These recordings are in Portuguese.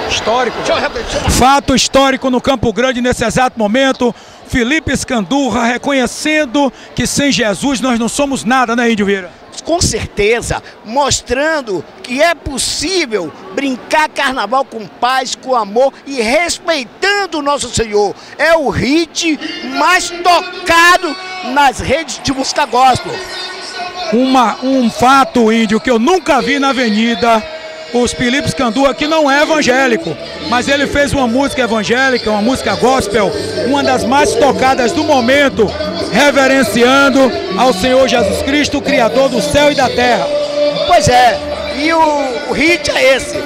Histórico. Fato histórico no Campo Grande nesse exato momento. Felipe Scandurra reconhecendo que sem Jesus nós não somos nada, né, Índio Vieira? Com certeza, mostrando que é possível brincar carnaval com paz, com amor e respeitando o nosso Senhor. É o hit mais tocado nas redes de música gospel. Um fato, Índio, que eu nunca vi na avenida. Os Felipe Scandurra, que não é evangélico, mas ele fez uma música evangélica, uma música gospel, uma das mais tocadas do momento, reverenciando ao Senhor Jesus Cristo, o Criador do céu e da terra. Pois é, e o hit é esse.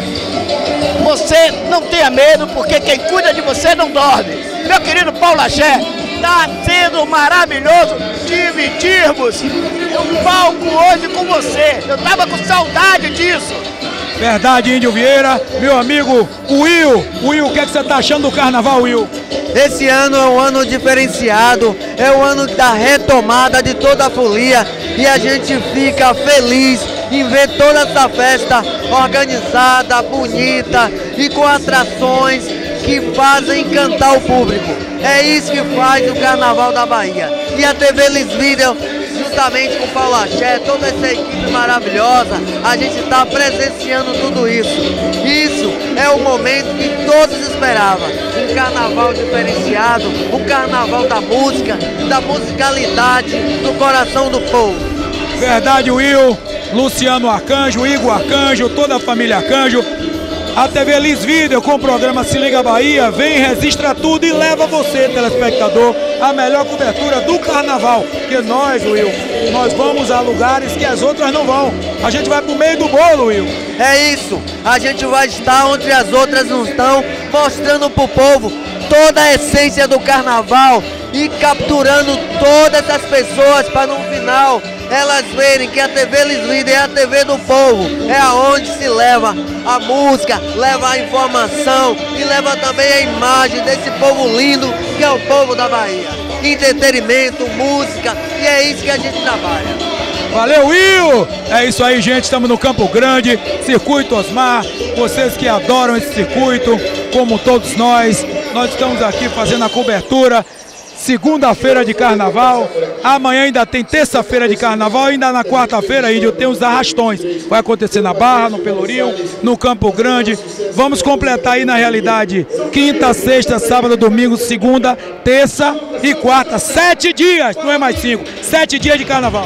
Você não tenha medo, porque quem cuida de você não dorme. Meu querido Paulo Axé, está sendo maravilhoso dividirmos o palco hoje com você. Eu estava com saudade disso. Verdade, Índio Vieira. Meu amigo Will, o que é que você está achando do carnaval, Will? Esse ano é um ano diferenciado, é o ano da retomada de toda a folia e a gente fica feliz em ver toda essa festa organizada, bonita e com atrações que fazem encantar o público. É isso que faz o Carnaval da Bahia. E a TV Lisvídeo, juntamente com o Paulo Axé, toda essa equipe maravilhosa, a gente está presenciando tudo isso. Isso é o momento que todos esperavam. Um carnaval diferenciado, um carnaval da música, da musicalidade, do coração do povo. Verdade, Will, Luciano Arcanjo, Igor Arcanjo, toda a família Arcanjo. A TV Lisvídeo com o programa Se Liga Bahia vem, registra tudo e leva você, telespectador, a melhor cobertura do carnaval. Porque nós, Will, nós vamos a lugares que as outras não vão. A gente vai pro meio do bolo, Will. É isso, a gente vai estar onde as outras não estão, mostrando pro povo toda a essência do carnaval e capturando todas as pessoas para no final elas verem que a TV Lisvídeo é a TV do povo, é aonde se leva a música, leva a informação e leva também a imagem desse povo lindo que é o povo da Bahia. Entretenimento, música, e é isso que a gente trabalha. Valeu, Will! É isso aí, gente, estamos no Campo Grande, Circuito Osmar, vocês que adoram esse circuito, como todos nós estamos aqui fazendo a cobertura. Segunda-feira de carnaval, amanhã ainda tem terça-feira de carnaval, ainda na quarta-feira, Índio, tem os arrastões. Vai acontecer na Barra, no Pelourinho, no Campo Grande. Vamos completar aí na realidade quinta, sexta, sábado, domingo, segunda, terça e quarta. 7 dias, não é mais 5, 7 dias de carnaval.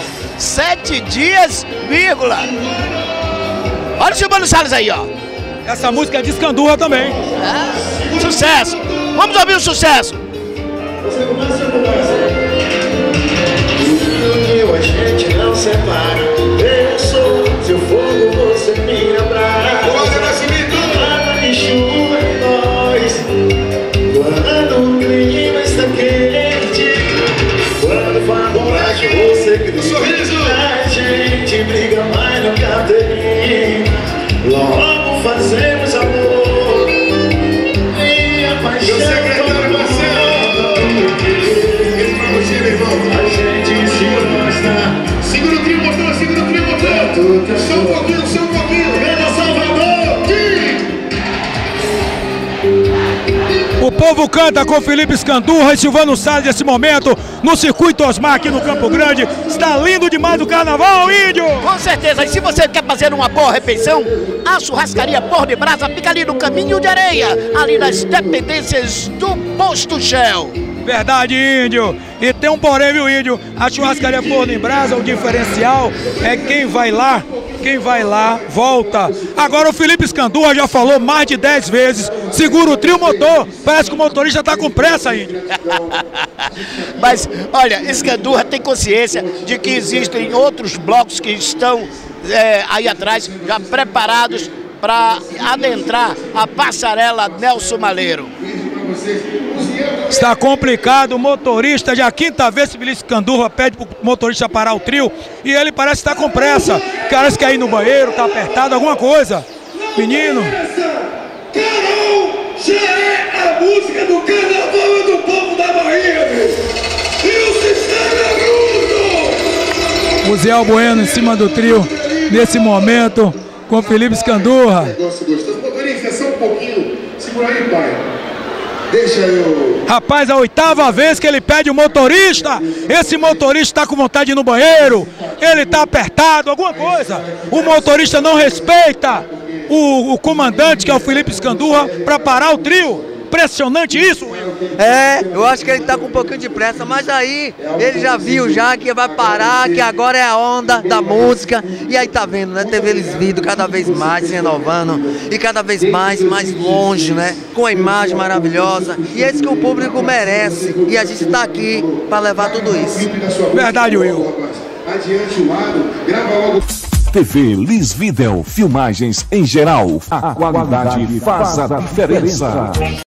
7 dias, vírgula. Olha o Silvano Salles aí, ó. Essa música é de Scandurra também. É, sucesso. Vamos ouvir o sucesso. A gente não separa. Eu sou seu fogo, você me abraça. Água de chuva em nós. Quando o clima está quente, quando falo mais você grita. A gente briga, mas nunca termina. Logo fazemos amor e a paixão. A gente se gosta. Segura o trio, motor, segura o trio, motor. Só um pouquinho. Grande Salvador. O povo canta com Felipe Scandurra e Silvano Salles nesse momento, no Circuito Osmar aqui no Campo Grande. Está lindo demais o carnaval, Índio! Com certeza, e se você quer fazer uma boa refeição, a churrascaria Forno e Brasa fica ali no Caminho de Areia, ali nas dependências do Posto Shell. Verdade, Índio. E tem um porém, viu, Índio? A churrascaria Forno em Brasa, o diferencial é quem vai lá, volta. Agora o Felipe Scandurra já falou mais de 10 vezes, segura o trio motor. Parece que o motorista tá com pressa, Índio. Mas, olha, Scandurra tem consciência de que existem outros blocos que estão aí atrás, já preparados para adentrar a passarela Nelson Maleiro. Está complicado, o motorista, já a quinta vez que Felipe Scandurra pede pro motorista parar o trio e ele parece estar com pressa, parece que quer ir no banheiro, tá apertado, alguma coisa. Menino. Carol já é a música do carnaval e do povo da Bahia, e o sistema bruto. O Zé Albueno em cima do trio, nesse momento, com Felipe Scandurra. Negócio gostoso, motorista, só um pouquinho. Por aí, pai. Deixa eu... Rapaz, a 8ª vez que ele pede o motorista. Esse motorista tá com vontade de ir no banheiro. Ele tá apertado, alguma coisa. O motorista não respeita o comandante, que é o Felipe Scandurra, para parar o trio. Impressionante isso, Will. Eu acho que ele tá com um pouquinho de pressa, mas aí ele já viu já que vai parar, que agora é a onda da música. E aí tá vendo, né? Teve eles vindo cada vez mais se renovando e cada vez mais longe, né? Com a imagem maravilhosa. E é isso que o público merece. E a gente tá aqui para levar tudo isso. Verdade, Will. Adiante o lado, grava logo. TV Lisvidel, filmagens em geral. A qualidade faz a diferença.